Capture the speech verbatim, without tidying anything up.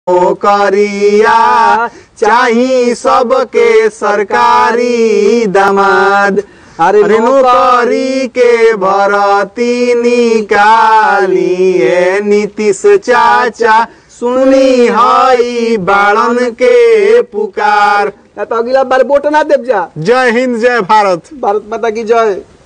नौकरिया चाही सबके सरकारी दामाद। अरे नौकरी के भर्ती निकालिए नीतीश चाचा सुनी हई बाड़न के पुकार। तो अगला बार वोट ना देव जा। जय हिंद जय भारत। भारत माता की जय।